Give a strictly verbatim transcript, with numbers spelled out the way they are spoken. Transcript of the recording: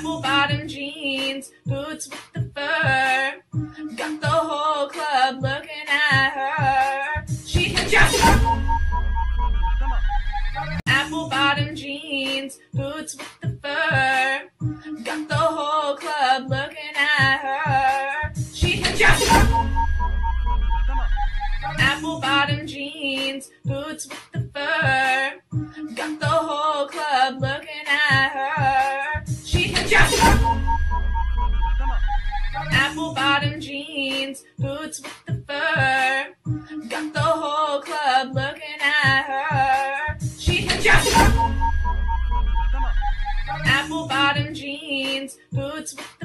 Apple bottom jeans, boots with the fur. Got the whole club looking at her. She can just apple bottom jeans, boots with the fur. Got the whole club looking at her. She can just apple bottom jeans, boots with the fur. Got the whole club looking at her. She can just apple bottom jeans, boots with the fur. Got the whole club looking at her. She can just apple bottom jeans, boots with the